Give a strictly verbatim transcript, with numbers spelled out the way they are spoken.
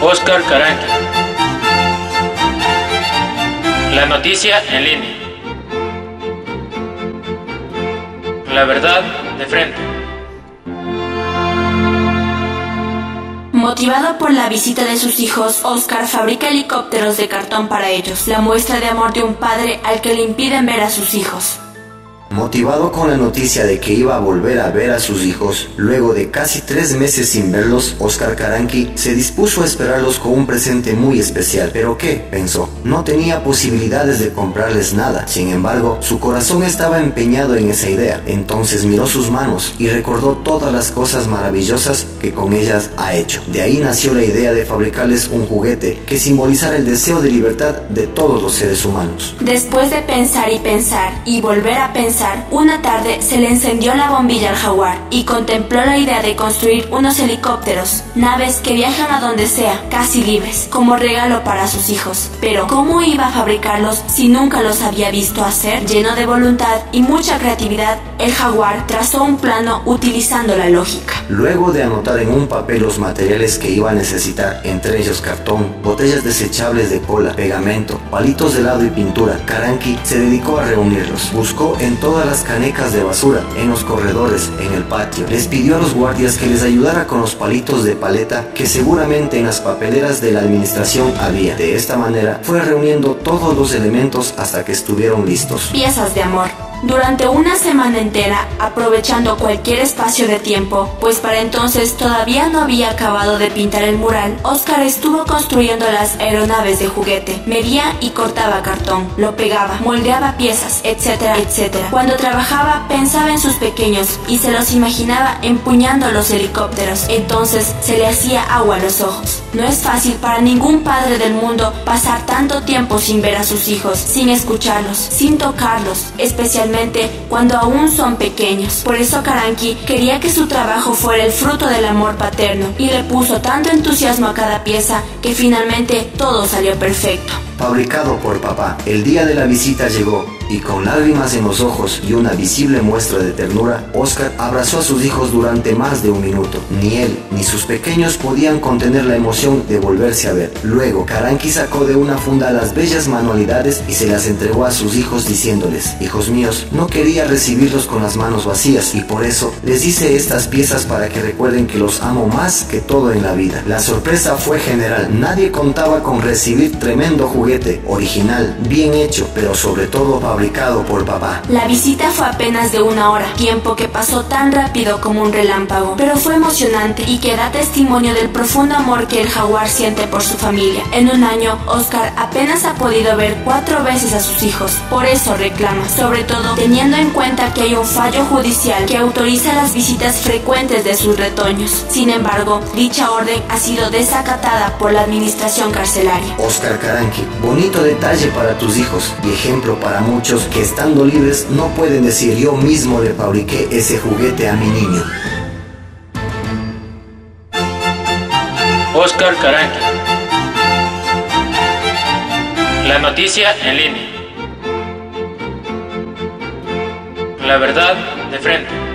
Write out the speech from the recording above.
Oscar Caranqui. La noticia en línea. La verdad de frente. Motivado por la visita de sus hijos, Oscar fabrica helicópteros de cartón para ellos, la muestra de amor de un padre al que le impiden ver a sus hijos. Motivado con la noticia de que iba a volver a ver a sus hijos, luego de casi tres meses sin verlos, Oscar Caranqui se dispuso a esperarlos con un presente muy especial. ¿Pero qué?, pensó. No tenía posibilidades de comprarles nada. Sin embargo, su corazón estaba empeñado en esa idea. Entonces miró sus manos y recordó todas las cosas maravillosas que con ellas ha hecho. De ahí nació la idea de fabricarles un juguete que simbolizara el deseo de libertad de todos los seres humanos. Después de pensar y pensar y volver a pensar, una tarde se le encendió la bombilla al jaguar y contempló la idea de construir unos helicópteros, naves que viajan a donde sea, casi libres, como regalo para sus hijos. Pero ¿cómo iba a fabricarlos si nunca los había visto hacer? Lleno de voluntad y mucha creatividad, el jaguar trazó un plano utilizando la lógica. Luego de anotar en un papel los materiales que iba a necesitar, entre ellos cartón, botellas desechables de cola, pegamento, palitos de helado y pintura, Caranqui se dedicó a reunirlos. Buscó en todas las canecas de basura, en los corredores, en el patio. Les pidió a los guardias que les ayudara con los palitos de paleta que seguramente en las papeleras de la administración había. De esta manera fue reuniendo todos los elementos hasta que estuvieron listos. Piezas de amor. Durante una semana entera, aprovechando cualquier espacio de tiempo, pues para entonces todavía no había acabado de pintar el mural, Oscar estuvo construyendo las aeronaves de juguete. Medía y cortaba cartón, lo pegaba, moldeaba piezas, etcétera, etcétera. Cuando trabajaba, pensaba en sus pequeños y se los imaginaba empuñando los helicópteros. Entonces se le hacía agua a los ojos. No es fácil para ningún padre del mundo pasar tanto tiempo sin ver a sus hijos, sin escucharlos, sin tocarlos, especialmente cuando aún son pequeños. Por eso Caranqui quería que su trabajo fuera el fruto del amor paterno y le puso tanto entusiasmo a cada pieza que finalmente todo salió perfecto. Fabricado por papá, el día de la visita llegó y con lágrimas en los ojos y una visible muestra de ternura, Oscar abrazó a sus hijos durante más de un minuto. Ni él ni sus pequeños podían contener la emoción de volverse a ver. Luego, Caranqui sacó de una funda las bellas manualidades y se las entregó a sus hijos diciéndoles: hijos míos, no quería recibirlos con las manos vacías y por eso les hice estas piezas para que recuerden que los amo más que todo en la vida. La sorpresa fue general. Nadie contaba con recibir tremendo juguete, original, bien hecho, pero sobre todo fabricado por papá. La visita fue apenas de una hora, tiempo que pasó tan rápido como un relámpago, pero fue emocionante y que da testimonio del profundo amor que el jaguar siente por su familia. En un año, Oscar apenas ha podido ver cuatro veces a sus hijos, por eso reclama, sobre todo teniendo en cuenta que hay un fallo judicial que autoriza las visitas frecuentes de sus retoños. Sin embargo, dicha orden ha sido desacatada por la administración carcelaria. Oscar Caranqui, bonito detalle para tus hijos y ejemplo para muchos que estando libres no pueden decir: yo mismo le fabriqué ese juguete a mi niño. Oscar Caranqui. La noticia en línea. La verdad de frente.